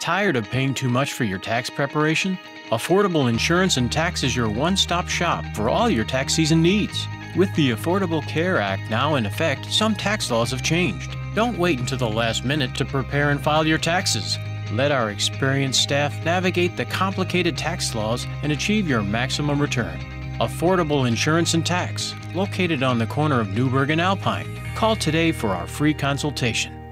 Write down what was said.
Tired of paying too much for your tax preparation? Affordable Insurance and Tax is your one-stop shop for all your tax season needs. With the Affordable Care Act now in effect, some tax laws have changed. Don't wait until the last minute to prepare and file your taxes. Let our experienced staff navigate the complicated tax laws and achieve your maximum return. Affordable Insurance and Tax, located on the corner of Newburgh and Alpine. Call today for our free consultation.